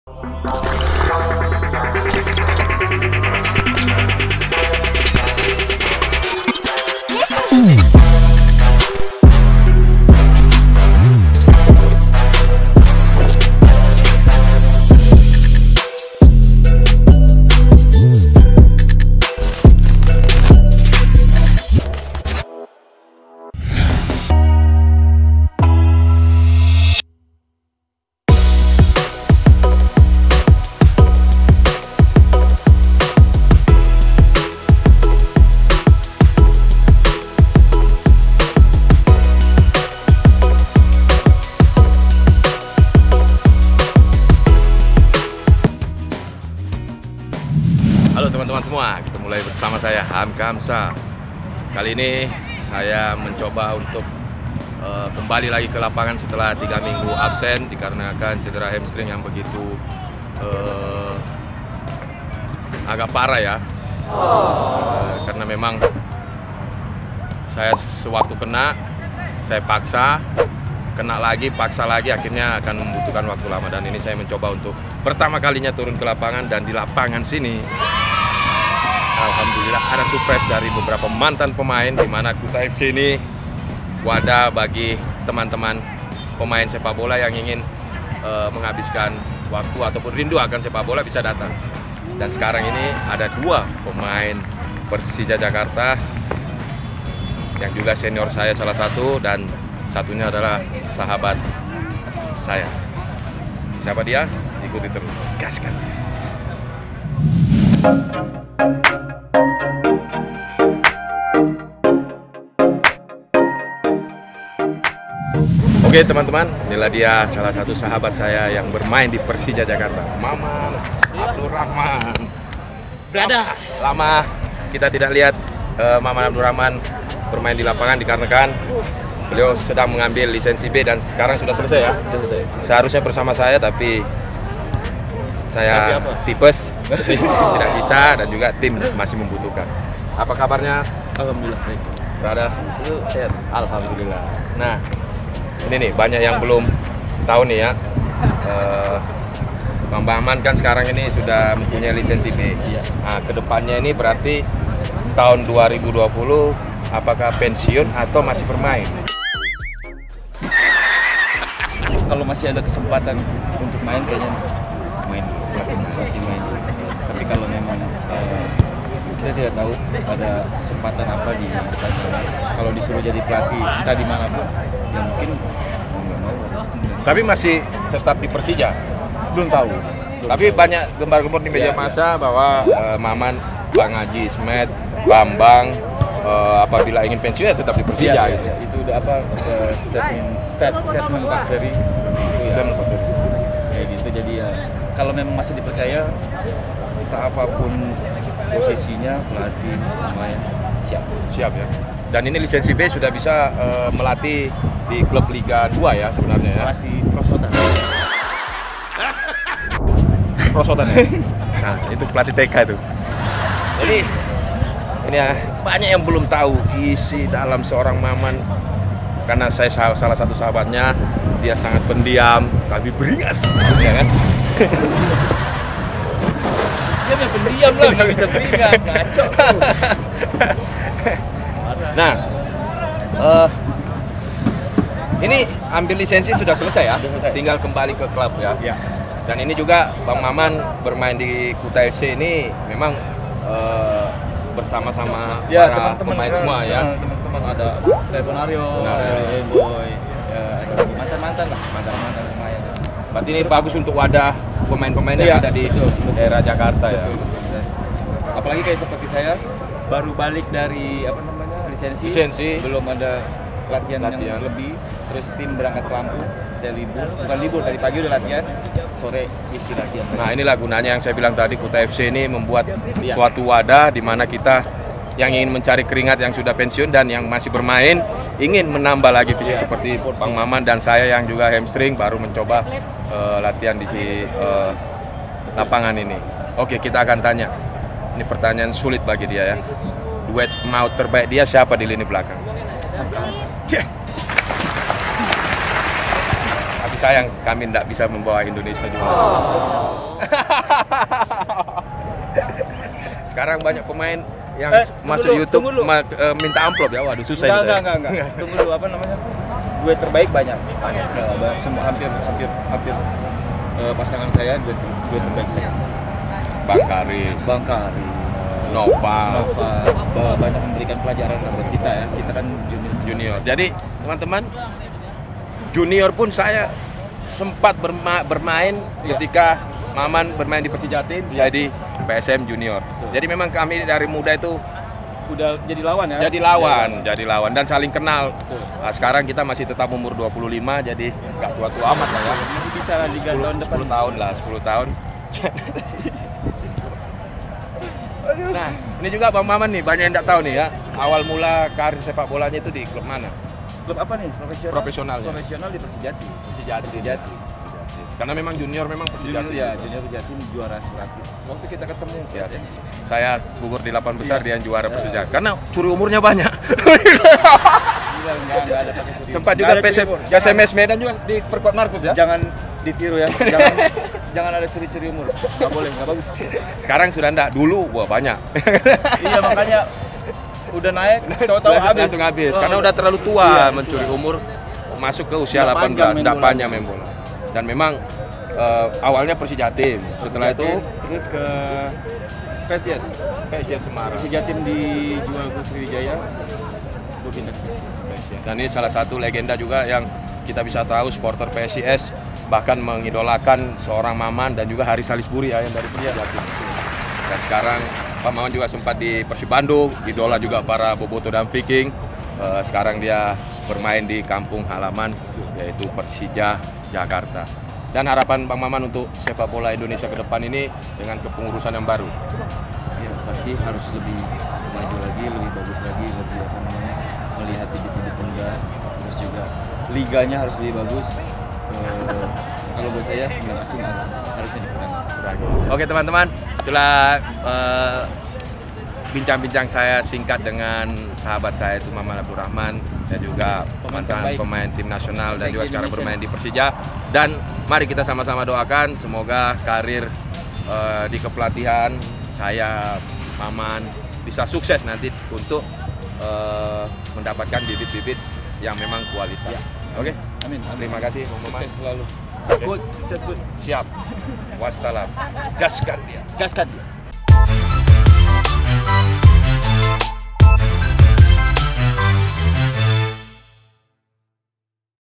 Halo teman-teman semua, kita mulai bersama saya Hamka Hamsa. Kali ini saya mencoba untuk kembali lagi ke lapangan setelah 3 minggu absen dikarenakan cedera hamstring yang begitu agak parah ya. Karena memang saya sewaktu kena, saya paksa, kena lagi, paksa lagi, akhirnya akan membutuhkan waktu lama. Dan ini saya mencoba untuk pertama kalinya turun ke lapangan, dan di lapangan sini alhamdulillah ada surprise dari beberapa mantan pemain, di mana Kuta FC ini wadah bagi teman-teman pemain sepak bola yang ingin menghabiskan waktu ataupun rindu akan sepak bola bisa datang. Dan sekarang ini ada 2 pemain Persija Jakarta yang juga senior saya salah satu, dan satunya adalah sahabat saya. Siapa dia? Ikuti terus, gaskan. Oke teman-teman, inilah dia salah satu sahabat saya yang bermain di Persija Jakarta, Maman Abdurrahman. Berada. Lama kita tidak lihat Maman Abdurrahman bermain di lapangan dikarenakan beliau sedang mengambil lisensi B, dan sekarang sudah selesai ya. Seharusnya bersama saya, tapi saya tipes tidak bisa, dan juga tim masih membutuhkan. Apa kabarnya? Alhamdulillah baik. Berada? Sehat. Alhamdulillah. Nah, ini nih banyak yang belum tahu nih ya. Bang Bahman kan sekarang ini sudah mempunyai lisensi B. Iya. Nah, kedepannya ini berarti tahun 2020 apakah pensiun atau masih bermain? Kalau masih ada kesempatan untuk main, kayaknya main masih main. Tapi kalau memang kita tidak tahu ada kesempatan apa di depan sana. Kalau disuruh jadi pelatih entah di mana pun, ya mungkin nggak mau. Tapi masih tetap di Persija? Belum tahu. Tapi banyak gembar-gembor di media massa bahwa Maman, Bang Haji Ismet, Bambang apabila ingin pensiun ya tetap di Persija gitu. Ya, itu udah apa statement Pak Ferry itu ya. Kayak gitu, jadi ya kalau memang masih dipercaya, entah apapun posisinya, pelatih, pemain, siap ya. Dan ini lisensi B sudah bisa melatih di klub Liga 2 ya sebenarnya ya. Pelatih prosotan. Prosotan ya? Nah, itu pelatih TK itu. Jadi ini ya, banyak yang belum tahu isi dalam seorang Maman. Karena saya salah satu sahabatnya, dia sangat pendiam tapi beringas, ya kan? Dia memang pendiam lah, nggak bisa beringas, ngaco. Nah, ini ambil lisensi sudah selesai ya? Sudah selesai. Tinggal kembali ke klub ya? Ya. Dan ini juga Bang Maman bermain di Kuta FC ini memang bersama-sama Ya, para teman-teman pemain semua ya. Teman-teman ada Leponario, ada Boy, ya, ada mantan-mantan lah, mantan-mantan pemain. Berarti ini bagus untuk wadah pemain-pemain yang ada di daerah Jakarta ya. Apalagi kayak seperti saya baru balik dari apa namanya lisensi. Belum ada latihan yang lebih, terus tim berangkat ke Lampung, saya bukan libur, tadi pagi udah latihan, sore isi latihan. Nah, inilah gunanya yang saya bilang tadi, Kuta FC ini membuat suatu wadah di mana kita yang ingin mencari keringat yang sudah pensiun dan yang masih bermain ingin menambah lagi fisik seperti Bang Maman dan saya yang juga hamstring baru mencoba latihan di lapangan ini. Oke, kita akan tanya. Ini pertanyaan sulit bagi dia ya. Duet maut terbaik dia siapa di lini belakang? Tapi sayang kami tidak bisa membawa Indonesia juga. Sekarang banyak pemain yang Tunggu masuk dulu, YouTube tunggu dulu. minta amplop ya. Waduh, susah itu. Enggak. Tunggu dulu, apa namanya? Gue terbaik banyak. Semua hampir pasangan saya gue terbaik saya. Bang Karis, Bang Karis, Nova, banyak memberikan pelajaran lah buat kita ya. Kita kan junior. Jadi teman-teman, junior pun saya sempat bermain ketika Maman bermain di Persija Jatim, jadi PSM junior. Jadi memang kami dari muda itu udah jadi lawan ya. Jadi lawan dan saling kenal. Nah, sekarang kita masih tetap umur 25, jadi nggak tua-tua amat lah ya. Masih bisa lah Liga tahun depan. 10 tahun lah, 10 tahun. Nah, ini juga Bang Maman nih, banyak yang nggak tahu nih ya. Awal mula karir sepak bolanya itu di klub mana? Klub apa nih? Profesionalnya. Profesional di Persijati. Persijati. Karena memang junior memang Persijati. Junior Persijati juara Suratin. Waktu kita ketemu, ya. Saya gugur di 8 besar, dia yang juara Persija. Karena curi umurnya banyak. Enggak ada pakai curi. Sempat juga PSMS Medan juga diperkuat Markus ya. Jangan ditiru ya. Jangan ada curi-curi umur. Enggak boleh, enggak bagus. Sekarang sudah enggak, dulu wah banyak. Iya, makanya udah naik, tahu-tahu habis. Langsung habis. Karena udah terlalu tua mencuri umur, masuk ke usia 18, enggak panjang main bola. Dan memang awalnya Persija Jatim, setelah itu terus ke PSIS Semarang. Persija Jatim dijual ke Sriwijaya, gue pindah ke PSIS. Dan ini salah satu legenda juga yang kita bisa tahu supporter PSIS bahkan mengidolakan seorang Maman dan juga Haris Salisbury ya yang dari Persija Jatim. Dan sekarang Pak Maman juga sempat di Persib Bandung, idola juga para Boboto dan Viking. Sekarang dia bermain di kampung halaman yaitu Persija Jakarta. Dan harapan Bang Maman untuk sepak bola Indonesia ke depan ini dengan kepengurusan yang baru. Ya, pasti harus lebih maju lagi, lebih bagus lagi, lebih apa namanya, melihat bibit-bibit muda, terus juga liganya harus lebih bagus. Kalau buat saya Liga Asing harusnya dikurangi. Oke teman-teman, itulah bincang-bincang saya singkat dengan sahabat saya itu Maman Abdurrahman dan juga mantan pemain tim nasional dan juga sekarang bermain di Persija. Dan mari kita sama-sama doakan semoga karir di kepelatihan saya Maman bisa sukses nanti untuk mendapatkan bibit-bibit yang memang kualitas. Oke? Amin. Terima kasih Bang Maman. Sukses selalu. Good. Siap. Wassalam. Gaskan dia.